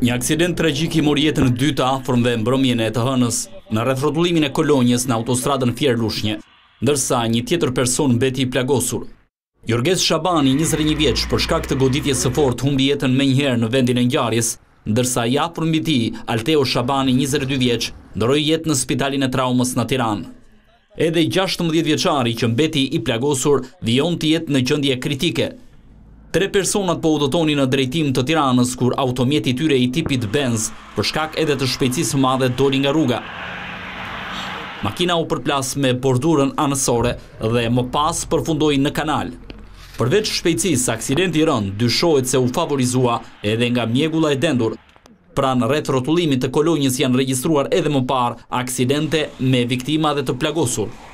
Një aksident tragjik i mori jetën e dytë afërm dhe mbrëmjen e të hënës në rrethrotulimin e Kolonjës në autostradën Fier-Lushnjë, ndërsa një tjetër person mbeti i plagosur. Jorges Shabani, 21 vjeç, për shkak të goditjes së fortë humbi jetën menjëherë në vendin e ngjarjes, ndërsa i afër mbi tij, Alteo Shabani, 22 vjeç, ndroi jetë në spitalin e traumës në Tiranë. Edhe i 16 vjeçari që mbeti i plagosur vijon të jetë në gjendje kritike. 3 personat po udhëtonin në drejtim të Tiranës kur automjeti i tyre i tipit Benz për shkak edhe të shpejtësisë së madhe doli nga rruga. Makina u përplas me bordurën anësore dhe më pas përfundoi në kanal. Përveç shpejtësisë, aksidenti i rënd dyshohet se u favorizua edhe nga mjegulla e dendur. Pranë rreth rrotullimit të Kolonjës janë regjistruar edhe më parë aksidente me viktima dhe të plagosur.